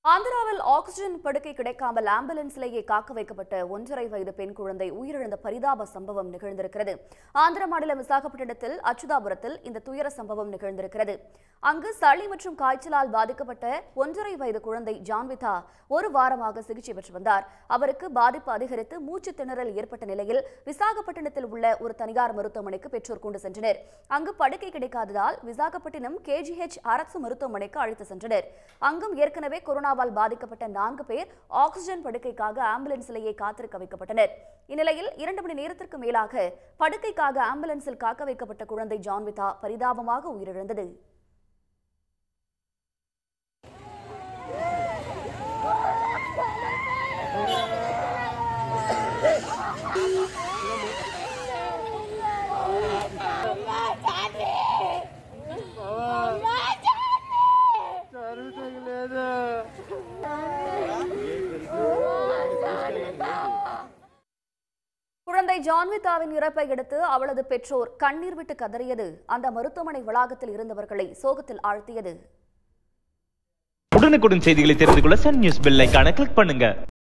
ஆந்திராவில் ஆக்ஸிஜன் படுக்கை கிடைக்காமல் ஆம்புலன்ஸ்லேயே காக்க வைக்கப்பட்ட 1.5 வயது பெண் குழந்தை உயிரிழந்த பரிதாப சம்பவம் நிகழ்ந்திருக்கிறது. ஆந்திர மாநிலம் விசாகப்பட்டினத்தில் அச்சுதாபுரத்தில் இந்த துயர சம்பவம் நிகழ்ந்திருக்கிறது. அங்கு சளி மற்றும் காய்ச்சலால் பாதிக்கப்பட்ட 1.5 வயது குழந்தை ஜான்விதா ஒரு வாரமாக சிகிச்சை பெற்று வந்தார். அவருக்கு பாதிப்பு அதிகரித்து மூச்சு திணறல் ஏற்பட்ட நிலையில் விசாகப்பட்டினத்தில் உள்ள ஒரு தனியார் மருத்துவமனைக்கு பெற்றோர் கொண்டு சென்றனர். அங்கு படுக்கை கிடைக்காததால் விசாகப்பட்டினம் KGH அரசு மருத்துவமனைக்கு அழைத்து சென்றனர். அங்கும் ஏற்கனவே கொரோனா பாதிக்கப்பட்ட 4 பேர் ஆக்ஸிஜன் படுக்கைக்காக ஆம்புலன்ஸிலேயே காத்திருக்க வைக்கப்பட்டனர். இந்நிலையில் 2 மணி நேரத்திற்கு மேலாக படுக்கைக்காக ஆம்புலன்ஸில் காக்க வைக்கப்பட்ட குழந்தை ஜான்விதா பரிதாபமாக உயிரிழந்தது. குழந்தை ஜான்விதாவின் இறப்பை அடுத்து அவளது பெற்றோர் கண்ணீர் விட்டு கதறியது அந்த மருத்துவமனை வளாகத்தில் இருந்தவர்களை சோகத்தில் ஆழ்த்தியது. உடனுக்குடன் செய்திகளை தெரிந்து கொள்ள சன் நியூஸ் பெல் ஐகானை கிளிக் பண்ணுங்க.